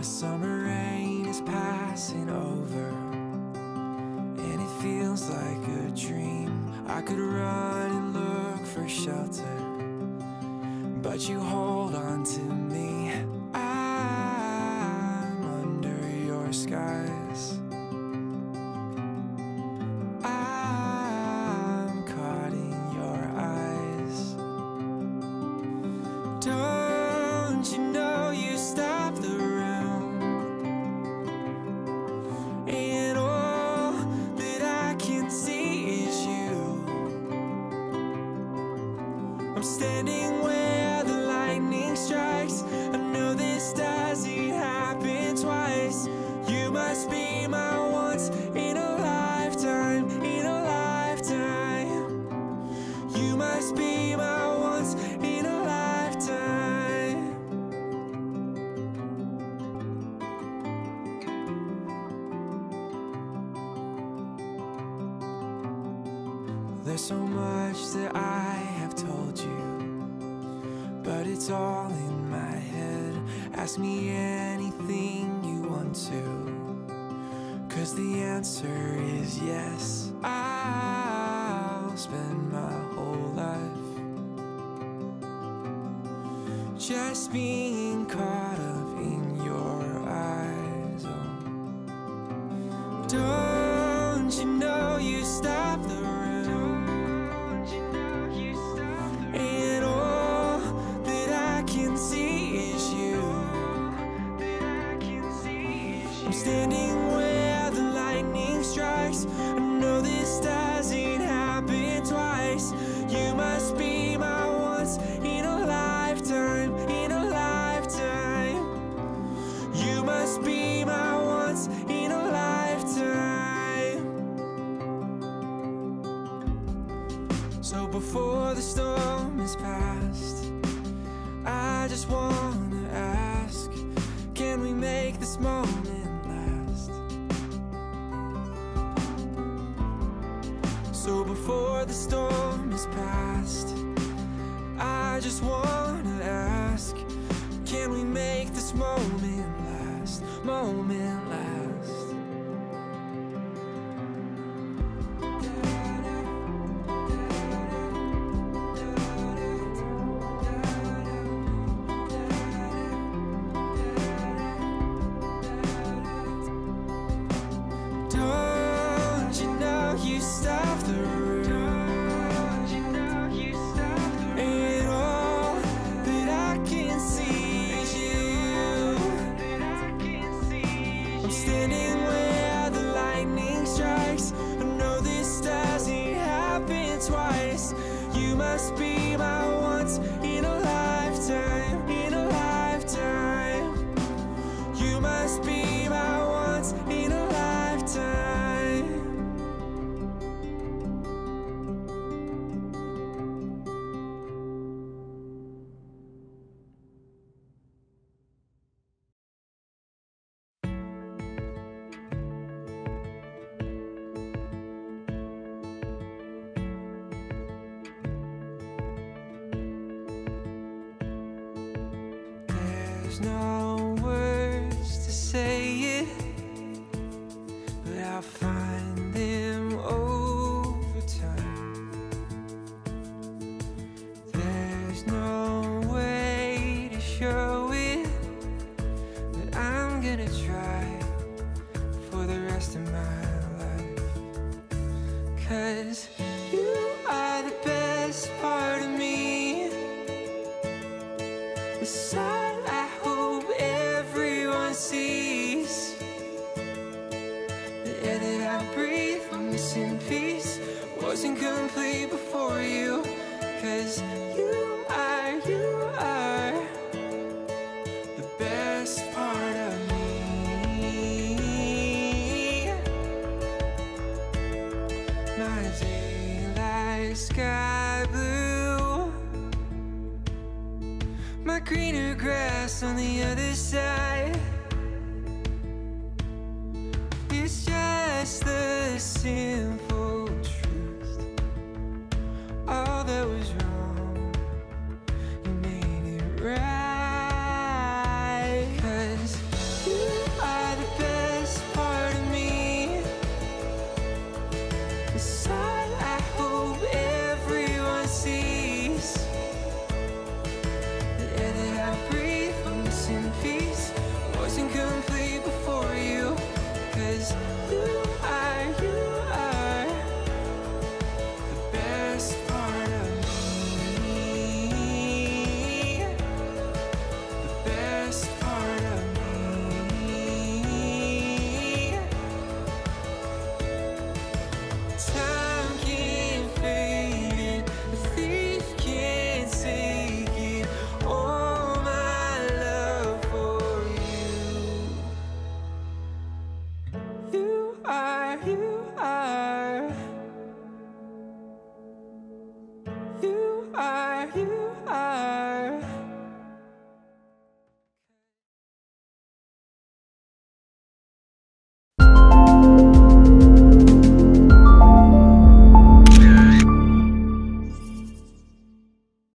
summer rain is passing over, and it feels like a dream. I could run and look for shelter, but you hold on to me. I'm under your skies. I'm caught in your eyes. Don't you know you stop the room, and all that I can see is you. I'm standing where the lightning strikes. I know this doesn't happen twice. You must be my once in a lifetime, in a lifetime. You must be my once in a lifetime. There's so much that I have told you, but it's all in my head. Ask me anything you want to, 'cause the answer is yes. I'll spend my whole life just being caught up in your eyes. Oh, don't you know you stop the room, and all that I can see is you. I'm standing where the lightning strikes. I know this doesn't happen twice. You must be my once in a lifetime, in a lifetime. You must be my once in a lifetime. So before the storm is past, I just wanna ask, can we make this moment last? So before the storm is past, I just wanna ask, can we make this moment last? Moment last. Don't you know you stop the room, and all that I can see is you. I'm standing where the lightning strikes. I know this doesn't happen twice. You must be my once in a lifetime, in a lifetime. You must be my once in a lifetime. There's no words to say it, but I'll find them over time. There's no way to show it, but I'm gonna try for the rest of my life. 'Cause you are the best part of me, the side I hope everyone sees. The air that I breathe, I'm missing peace, wasn't complete before you. 'Cause you are the best part of me. My daylight sky blue, my greener grass on the other side. It's just the simple truth. All that was wrong, you made it right. 'Cause you where you